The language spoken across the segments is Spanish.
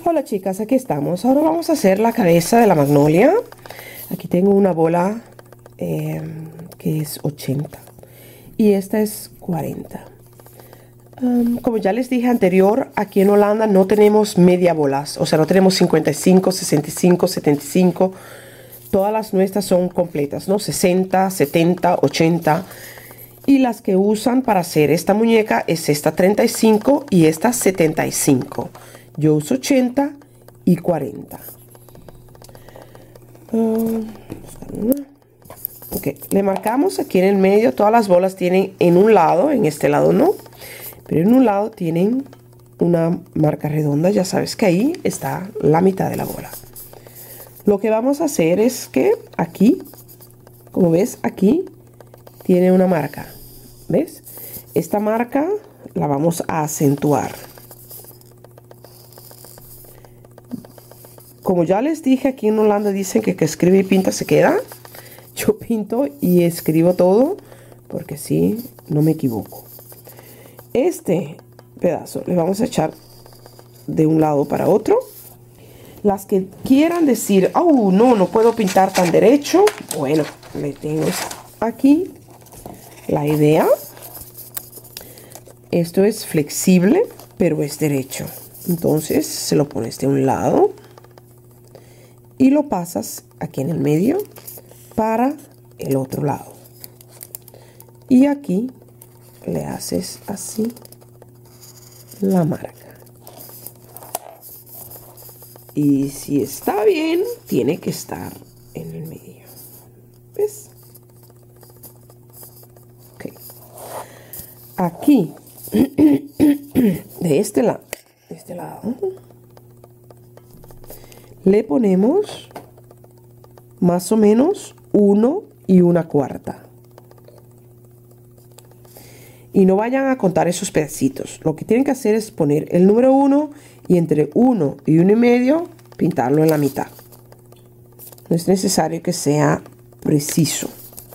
Hola chicas, aquí estamos. Ahora vamos a hacer la cabeza de la magnolia. Aquí tengo una bola que es 80 y esta es 40. Como ya les dije anterior, aquí en Holanda no tenemos media bolas, o sea, no tenemos 55, 65, 75. Todas las nuestras son completas, ¿no? 60, 70, 80. Y las que usan para hacer esta muñeca es esta 35 y esta 75. Yo uso 80 y 40. Ok, le marcamos aquí en el medio. Todas las bolas tienen en un lado, en este lado no, pero en un lado tienen una marca redonda. Ya sabes que ahí está la mitad de la bola. Lo que vamos a hacer es que aquí, como ves, aquí tiene una marca. ¿Ves? Esta marca la vamos a acentuar. Como ya les dije, aquí en Holanda dicen que escribe y pinta se queda. Yo pinto y escribo todo porque así no me equivoco. Este pedazo le vamos a echar de un lado para otro. Las que quieran decir, oh, no puedo pintar tan derecho, bueno, le tengo aquí la idea. Esto es flexible, pero es derecho. Entonces se lo pones de un lado y lo pasas aquí en el medio para el otro lado. Y aquí le haces así la marca. Y si está bien, tiene que estar en el medio. ¿Ves? Ok. Aquí, de este lado, le ponemos más o menos 1 y 1/4. Y no vayan a contar esos pedacitos. Lo que tienen que hacer es poner el número 1 y entre 1 y 1,5 pintarlo en la mitad. No es necesario que sea preciso.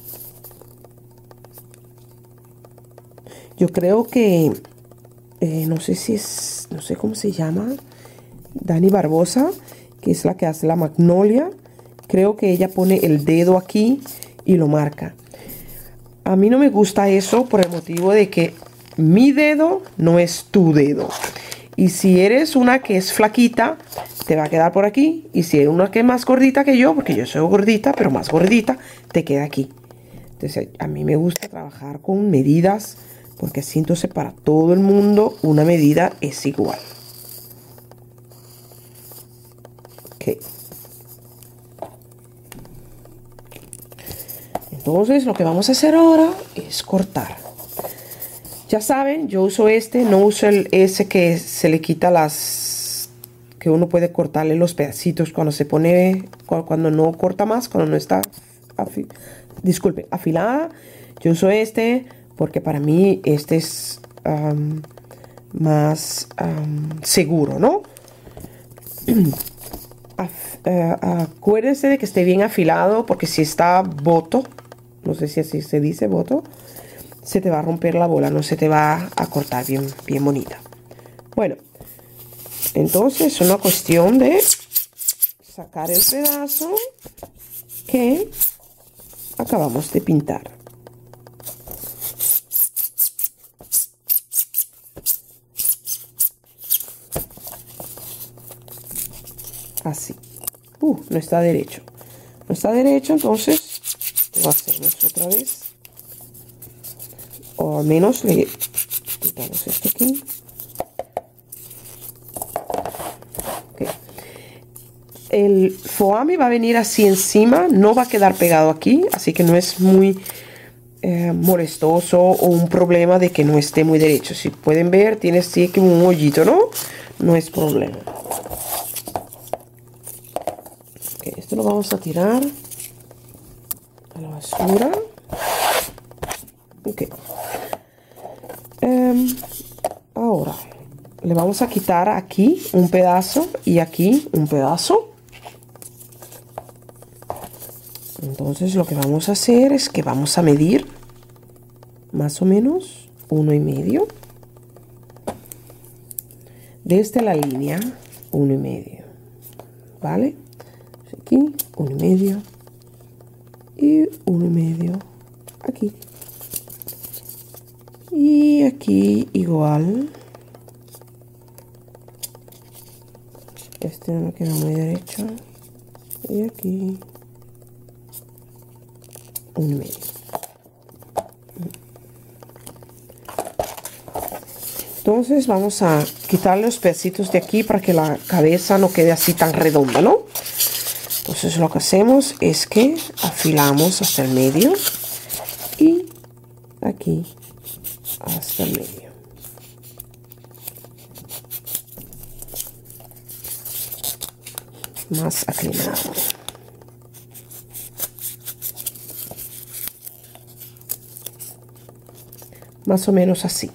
Yo creo que, no sé cómo se llama, Dani Barbosa, que es la que hace la magnolia. Creo que ella pone el dedo aquí y lo marca. A mí no me gusta eso por el motivo de que mi dedo no es tu dedo. Y si eres una que es flaquita, te va a quedar por aquí. Y si eres una que es más gordita que yo, porque yo soy gordita, pero más gordita, te queda aquí. Entonces, a mí me gusta trabajar con medidas, porque así entonces para todo el mundo una medida es igual. Ok. Entonces lo que vamos a hacer ahora es cortar. Ya saben, yo uso este, no uso ese que se le quita que uno puede cortarle los pedacitos cuando se pone, cuando no corta más, cuando no está, afilada. Yo uso este porque para mí este es más seguro, ¿no? Acuérdense de que esté bien afilado, porque si está boto, no sé si así se dice, boto, se te va a romper la bola, no se te va a cortar bien bonita. Bueno, entonces es una cuestión de sacar el pedazo que acabamos de pintar. Así. No está derecho. No está derecho, entonces lo hacemos otra vez. O al menos le quitamos esto aquí. Okay. El foamy va a venir así encima, no va a quedar pegado aquí, así que no es muy molestoso o un problema de que no esté muy derecho. Si pueden ver, tiene así como un hoyito, ¿no? No es problema. Okay, esto lo vamos a tirar a la basura. Ok. Ahora le vamos a quitar aquí un pedazo y aquí un pedazo. Entonces lo que vamos a hacer es que vamos a medir más o menos 1,5 desde la línea 1,5, ¿vale? Aquí 1,5 y 1,5 aquí, y aquí igual. Este no me queda muy derecho, y aquí 1,5. Entonces vamos a quitar los pedacitos de aquí para que la cabeza no quede así tan redonda, ¿no? Entonces lo que hacemos es que afilamos hasta el medio y aquí hasta el medio. Más aclinado. Más o menos así.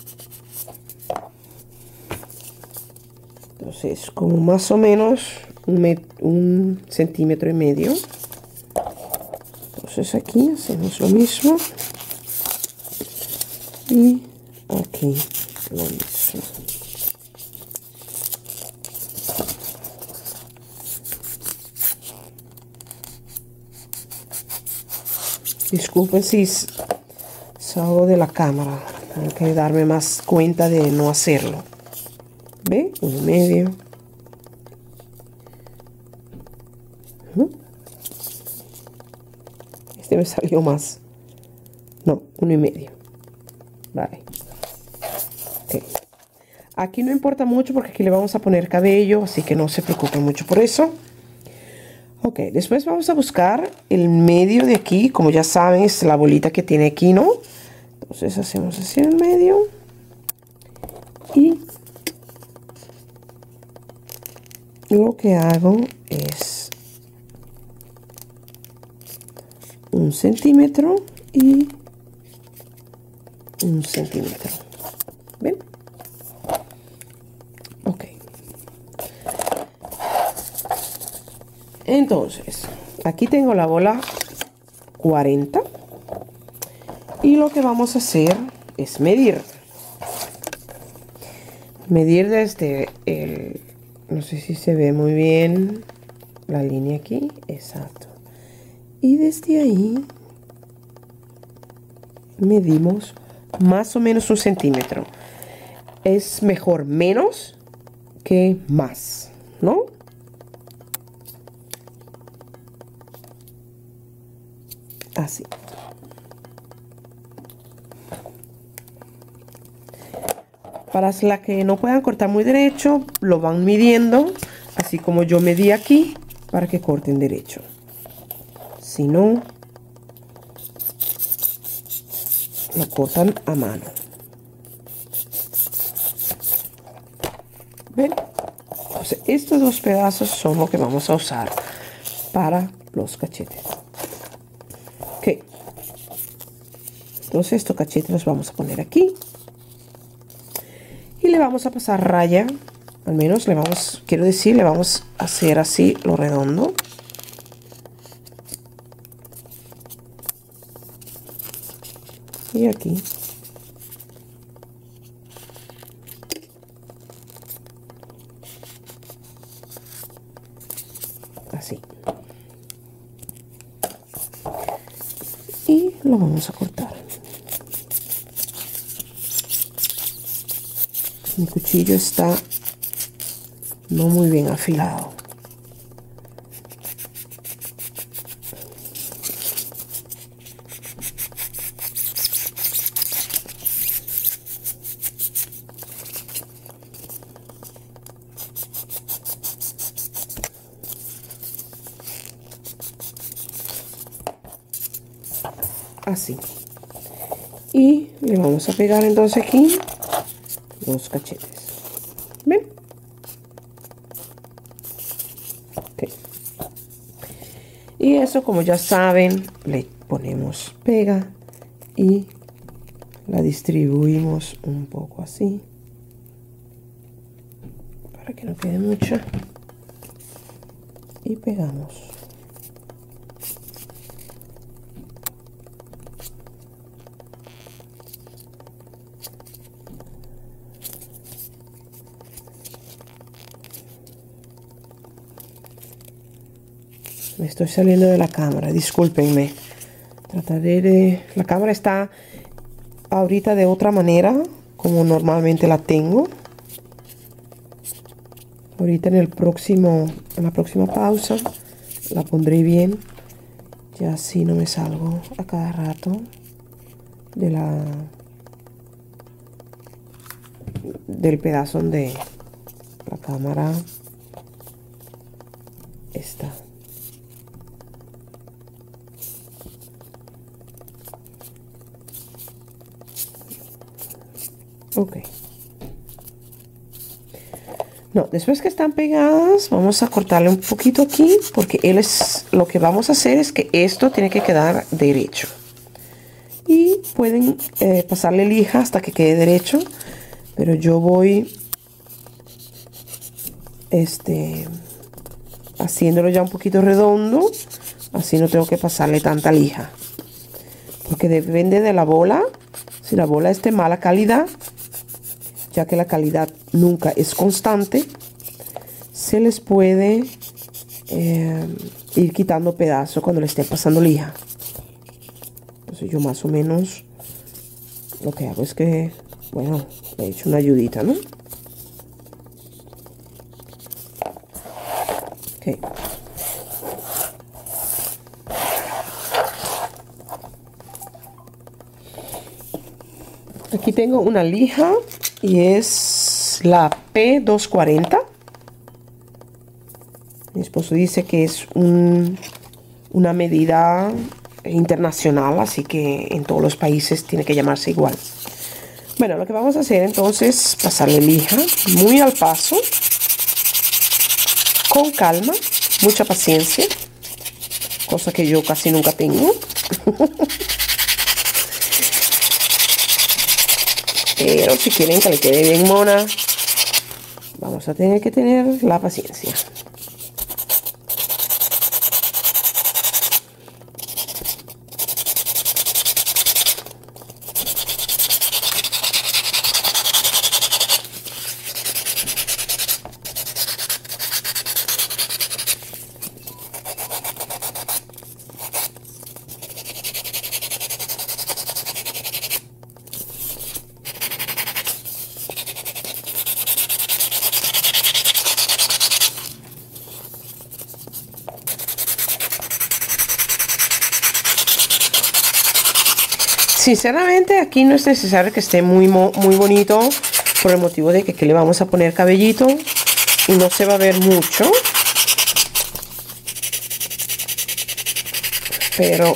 Entonces, como más o menos 1,5 centímetros. Entonces aquí hacemos lo mismo. Y aquí lo mismo. Disculpen si salgo de la cámara. Tengo que darme más cuenta de no hacerlo. ¿Ve? 1,5. Este me salió más. No, 1,5. Vale. Okay. Aquí no importa mucho porque aquí le vamos a poner cabello, así que no se preocupen mucho por eso. Ok, después vamos a buscar el medio de aquí. Como ya saben, es la bolita que tiene aquí, ¿no? Entonces hacemos así en el medio. Y lo que hago es 1 centímetro y 1 centímetro. ¿Ven? Ok. Entonces, aquí tengo la bola 40. Y lo que vamos a hacer es medir. Medir desde el... No sé si se ve muy bien la línea aquí. Exacto. Y desde ahí medimos más o menos 1 centímetro. Es mejor menos que más, ¿no? Así. Para las que no puedan cortar muy derecho, lo van midiendo, así como yo medí aquí, para que corten derecho. Si no, lo cortan a mano. ¿Ven? Entonces, estos 2 pedazos son lo que vamos a usar para los cachetes. Ok. Entonces, estos cachetes los vamos a poner aquí. Y le vamos a pasar raya. Al menos le vamos, quiero decir, le vamos a hacer así lo redondo. Y aquí. Así. Y lo vamos a cortar. Mi cuchillo está no muy bien afilado. Así. Y le vamos a pegar entonces aquí los cachetes. ¿Ven? Okay. Y eso, como ya saben, le ponemos pega y la distribuimos un poco así para que no quede mucha y pegamos. Me estoy saliendo de la cámara, discúlpenme. Trataré de... La cámara está ahorita de otra manera, como normalmente la tengo. Ahorita en la próxima pausa la pondré bien. Ya así no me salgo a cada rato del pedazo donde la cámara está. Ok. No, después que están pegadas, vamos a cortarle un poquito aquí, porque lo que vamos a hacer es que esto tiene que quedar derecho. Y pueden pasarle lija hasta que quede derecho, pero yo voy haciéndolo ya un poquito redondo, así no tengo que pasarle tanta lija, porque depende de la bola. Si la bola es de mala calidad, ya que la calidad nunca es constante, se les puede ir quitando pedazos cuando le esté pasando lija. Entonces yo más o menos lo que hago es que, bueno, le he hecho una ayudita, ¿no? Ok. Aquí tengo una lija y es la P240. Mi esposo dice que es una medida internacional, así que en todos los países tiene que llamarse igual. Bueno, lo que vamos a hacer entonces, pasarle lija muy al paso, con calma, mucha paciencia, cosa que yo casi nunca tengo. Pero si quieren que le quede bien mona, vamos a tener que tener la paciencia. Sinceramente aquí no es necesario que esté muy bonito, por el motivo de que aquí le vamos a poner cabellito y no se va a ver mucho, pero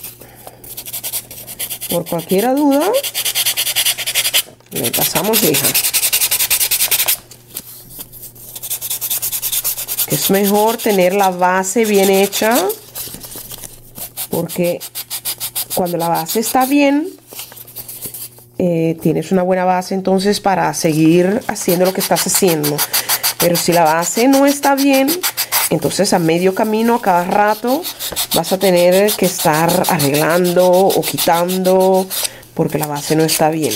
por cualquier duda le pasamos lija, que es mejor tener la base bien hecha, porque cuando la base está bien, tienes una buena base entonces para seguir haciendo lo que estás haciendo. Pero si la base no está bien, entonces a medio camino, a cada rato, vas a tener que estar arreglando o quitando porque la base no está bien.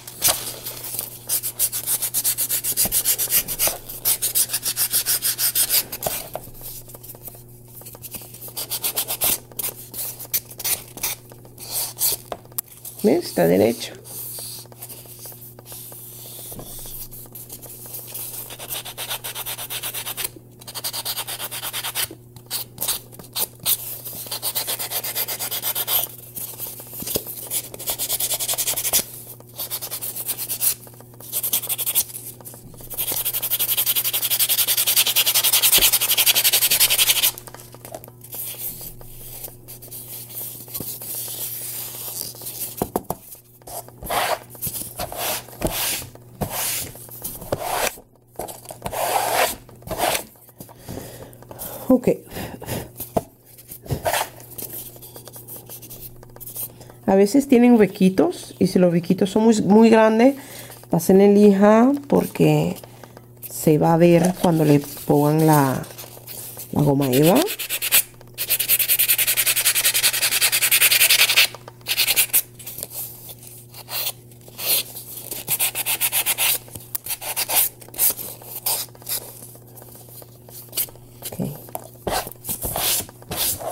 ¿Ves? Está derecho. Ok. A veces tienen huequitos y si los huequitos son muy grandes, pásenle lija porque se va a ver cuando le pongan la goma eva.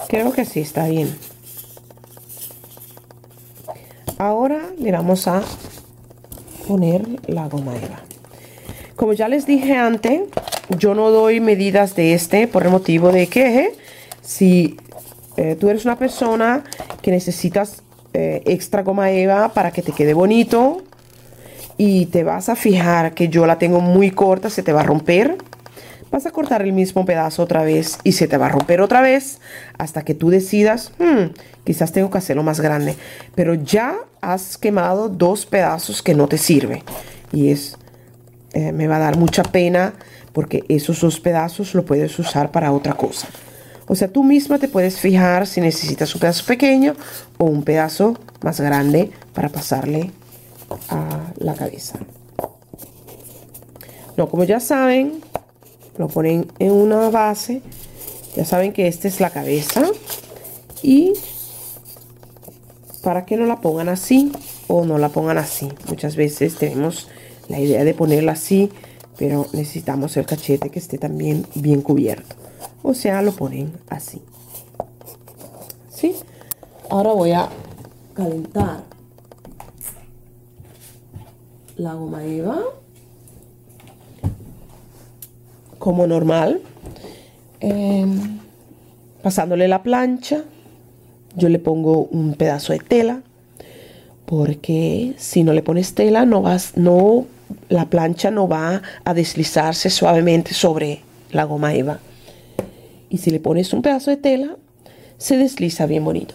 Creo que sí está bien. Ahora le vamos a poner la goma eva. Como ya les dije antes, yo no doy medidas de este por el motivo de que si tú eres una persona que necesitas extra goma eva para que te quede bonito y te vas a fijar que yo la tengo muy corta, se te va a romper, vas a cortar el mismo pedazo otra vez y se te va a romper otra vez hasta que tú decidas, quizás tengo que hacerlo más grande, pero ya has quemado dos pedazos que no te sirven y me va a dar mucha pena porque esos dos pedazos lo puedes usar para otra cosa. O sea, tú misma te puedes fijar si necesitas un pedazo pequeño o un pedazo más grande para pasarle a la cabeza. No, como ya saben, lo ponen en una base. Ya saben que esta es la cabeza. Y para que no la pongan así o no la pongan así. Muchas veces tenemos la idea de ponerla así, pero necesitamos el cachete que esté también bien cubierto. O sea, lo ponen así. ¿Sí? Ahora voy a calentar la goma eva como normal, pasándole la plancha. Yo le pongo un pedazo de tela porque si no le pones tela la plancha no va a deslizarse suavemente sobre la goma eva, y si le pones un pedazo de tela se desliza bien bonito.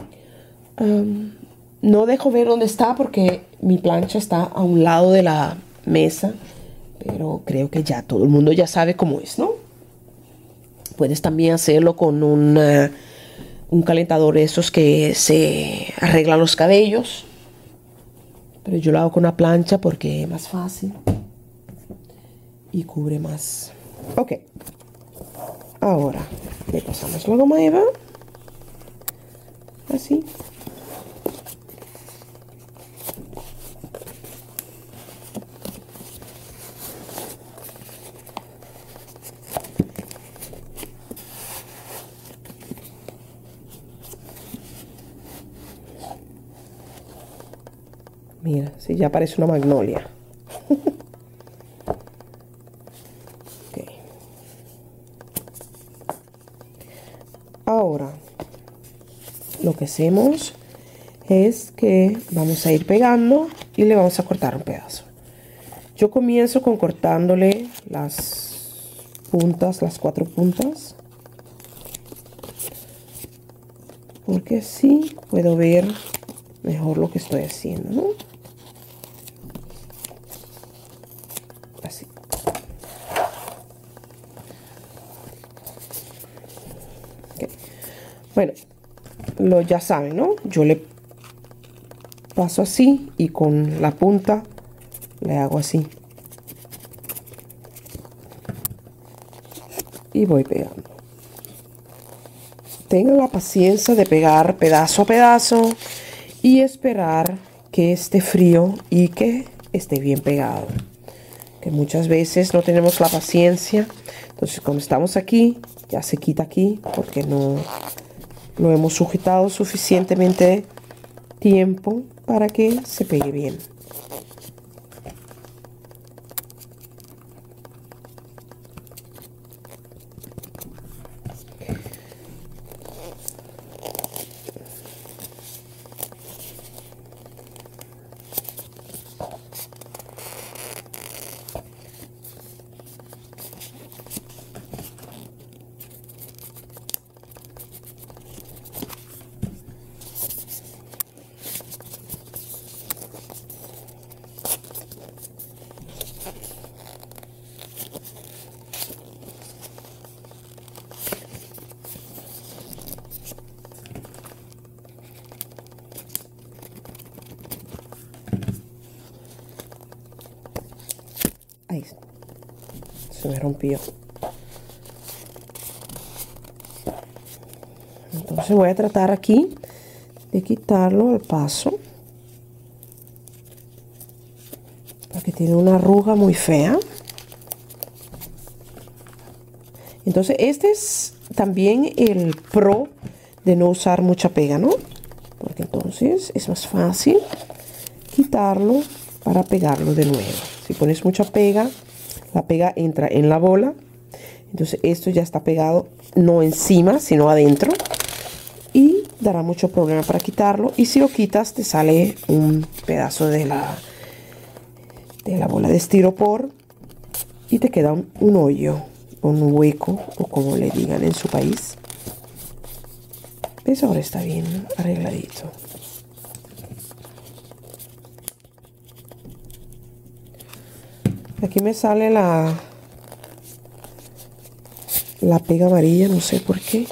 No dejo ver dónde está porque mi plancha está a un lado de la mesa, pero creo que ya todo el mundo ya sabe cómo es, ¿no? Puedes también hacerlo con un calentador de esos que se arreglan los cabellos, pero yo lo hago con una plancha porque es más fácil y cubre más. Ok, ahora le pasamos la goma eva así. Mira, sí, ya parece una magnolia. Okay. Ahora, lo que hacemos es que vamos a ir pegando y le vamos a cortar un pedazo. Yo comienzo con cortándole las puntas, las 4 puntas, porque así puedo ver mejor lo que estoy haciendo, ¿no? Así. Okay. Bueno, ya saben, ¿no? Yo le paso así y con la punta le hago así y voy pegando. Tengan la paciencia de pegar pedazo a pedazo y esperar que esté frío y que esté bien pegado, que muchas veces no tenemos la paciencia. Entonces cuando estamos aquí ya se quita aquí porque no lo hemos sujetado suficientemente tiempo para que se pegue bien. Ahí se me rompió. Entonces voy a tratar aquí de quitarlo al paso, porque tiene una arruga muy fea. Entonces este es también el pro de no usar mucha pega, ¿no? Porque entonces es más fácil quitarlo para pegarlo de nuevo. Si pones mucha pega, la pega entra en la bola. Entonces esto ya está pegado, no encima, sino adentro. Y dará mucho problema para quitarlo. Y si lo quitas, te sale un pedazo de la bola de estiropor. Y te queda un hoyo, un hueco, o como le digan en su país. ¿Ves? Ahora está bien arregladito. Aquí me sale la pega amarilla, no sé por qué.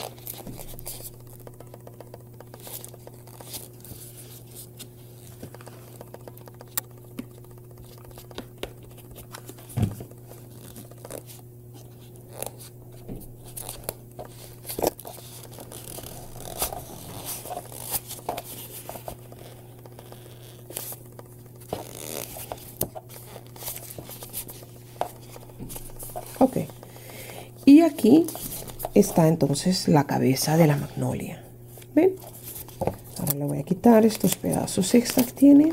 Ok. Y aquí está entonces la cabeza de la magnolia. ¿Ven? Ahora le voy a quitar estos pedazos extra que tiene.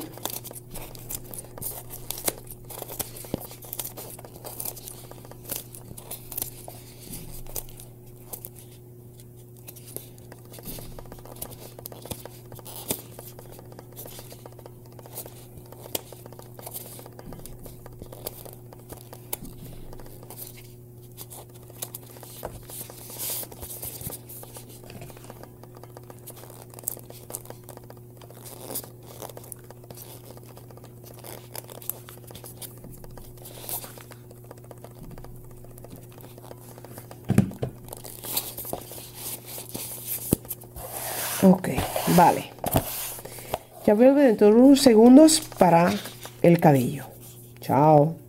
Ok, vale. Ya vuelvo dentro de unos segundos para el cabello. Chao.